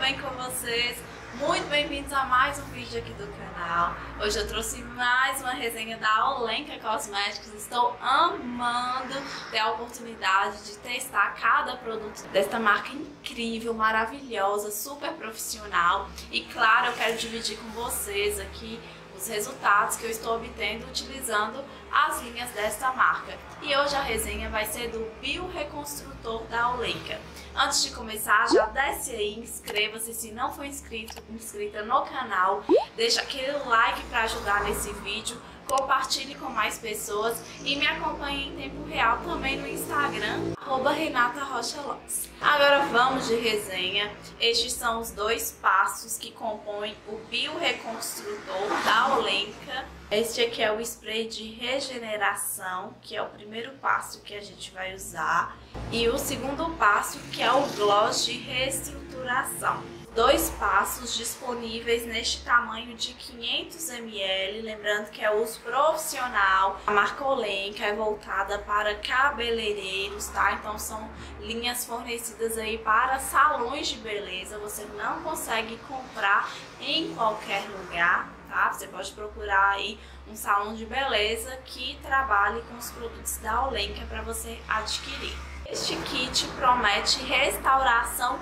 bem com vocês? Muito bem-vindos a mais um vídeo aqui do canal. Hoje eu trouxe mais uma resenha da Olenka Cosméticos. Estou amando ter a oportunidade de testar cada produto desta marca incrível, maravilhosa, super profissional. E claro, eu quero dividir com vocês aqui os resultados que eu estou obtendo utilizando as linhas desta marca. E hoje a resenha vai ser do Bioreconstrutor da Olenka. Antes de começar, já desce aí, inscreva-se se não for inscrita no canal, deixa aquele like para ajudar nesse vídeo, compartilhe com mais pessoas e me acompanhe em tempo real também no Instagram, @RenataRochaLooks. Agora vamos de resenha. Estes são os dois passos que compõem o Bioreconstrutor da Olenka. Este aqui é o spray de regeneração, que é o primeiro passo que a gente vai usar. E o segundo passo, que é o gloss de reestruturação. Dois passos disponíveis neste tamanho de 500 ml, lembrando que é uso profissional. A marca Olenka é voltada para cabeleireiros, tá? Então são linhas fornecidas aí para salões de beleza. Você não consegue comprar em qualquer lugar, tá? Você pode procurar aí um salão de beleza que trabalhe com os produtos da Olenka para você adquirir. Este kit promete restauração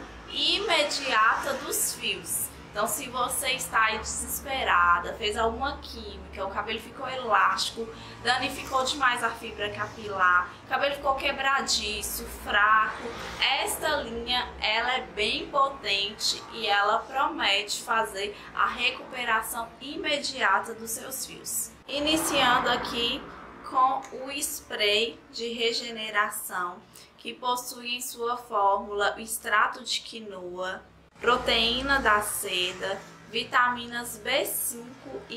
imediata dos fios. Então, se você está aí desesperada, fez alguma química, o cabelo ficou elástico, danificou demais a fibra capilar, o cabelo ficou quebradiço, fraco, esta linha ela é bem potente e ela promete fazer a recuperação imediata dos seus fios. Iniciando aqui com o spray de regeneração, que possui em sua fórmula o extrato de quinoa, proteína da seda, vitaminas B5 e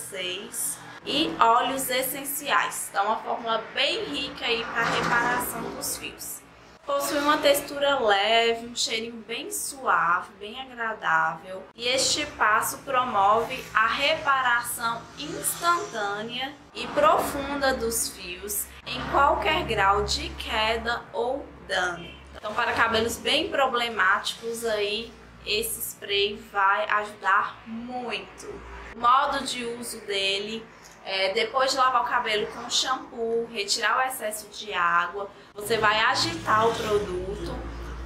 B6 e óleos essenciais. Então, uma fórmula bem rica aí para a reparação dos fios. Possui uma textura leve, um cheirinho bem suave, bem agradável. E este passo promove a reparação instantânea e profunda dos fios em qualquer grau de queda ou dano. Então, para cabelos bem problemáticos aí, esse spray vai ajudar muito. O modo de uso dele é, depois de lavar o cabelo com shampoo, retirar o excesso de água, você vai agitar o produto,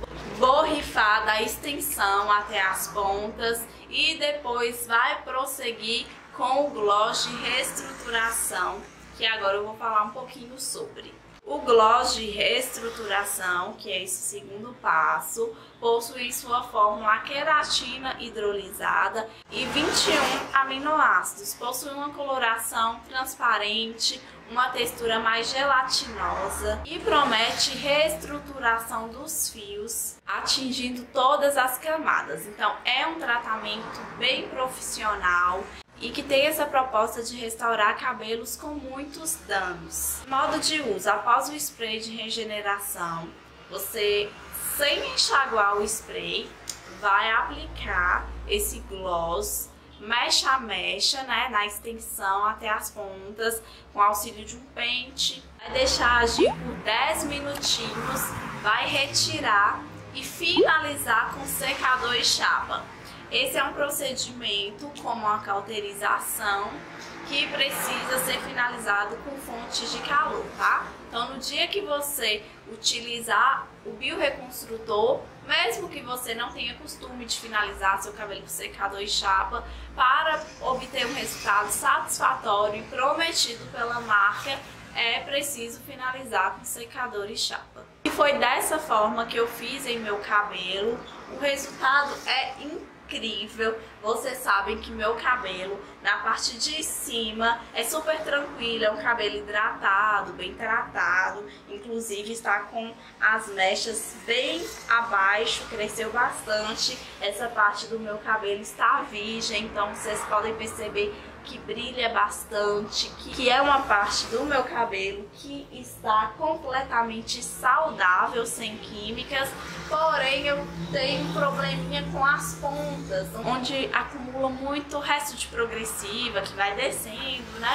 borrifar da extensão até as pontas e depois vai prosseguir com o gloss de reestruturação, que agora eu vou falar um pouquinho sobre. O gloss de reestruturação, que é esse segundo passo, possui sua fórmula queratina hidrolisada e 21 aminoácidos. Possui uma coloração transparente, uma textura mais gelatinosa e promete reestruturação dos fios, atingindo todas as camadas. Então é um tratamento bem profissional e que tem essa proposta de restaurar cabelos com muitos danos. Modo de uso: após o spray de regeneração, você, sem enxaguar o spray, vai aplicar esse gloss mecha a mecha, né, na extensão até as pontas, com auxílio de um pente. Vai deixar agir por 10 minutinhos, vai retirar e finalizar com secador e chapa. Esse é um procedimento como a cauterização que precisa ser finalizado com fontes de calor, tá? Então, no dia que você utilizar o Bioreconstrutor, mesmo que você não tenha costume de finalizar seu cabelo com secador e chapa, para obter um resultado satisfatório e prometido pela marca, é preciso finalizar com secador e chapa. E foi dessa forma que eu fiz em meu cabelo. O resultado é incrível. Vocês sabem que meu cabelo, na parte de cima, é super tranquilo, é um cabelo hidratado, bem tratado, inclusive está com as mechas bem abaixo, cresceu bastante. Essa parte do meu cabelo está virgem, então vocês podem perceber que brilha bastante, que é uma parte do meu cabelo que está completamente saudável, sem químicas, porém eu tenho um probleminha com as pontas, onde acumula muito resto de progressiva, que vai descendo, né?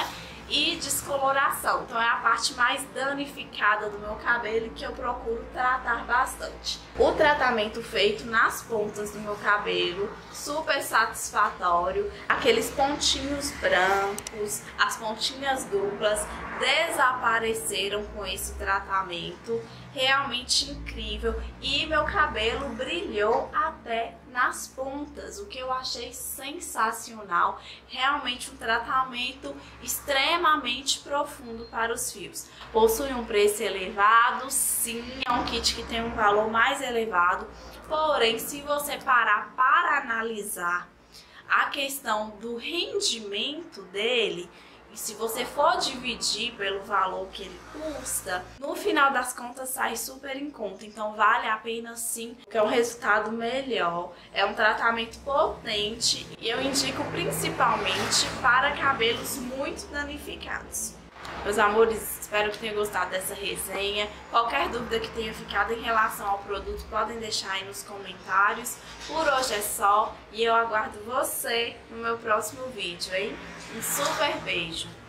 e descoloração. Então é a parte mais danificada do meu cabelo que eu procuro tratar bastante. O tratamento feito nas pontas do meu cabelo, super satisfatório. Aqueles pontinhos brancos, as pontinhas duplas desapareceram com esse tratamento. Realmente incrível. E meu cabelo brilhou até nas pontas, o que eu achei sensacional. Realmente um tratamento extremamente profundo para os fios. Possui um preço elevado, sim, é um kit que tem um valor mais elevado, porém, se você parar para analisar a questão do rendimento dele, e se você for dividir pelo valor que ele custa, no final das contas sai super em conta. Então vale a pena sim, porque é um resultado melhor, é um tratamento potente e eu indico principalmente para cabelos muito danificados. Meus amores, espero que tenham gostado dessa resenha. Qualquer dúvida que tenha ficado em relação ao produto, podem deixar aí nos comentários. Por hoje é só e eu aguardo você no meu próximo vídeo, hein? Um super beijo!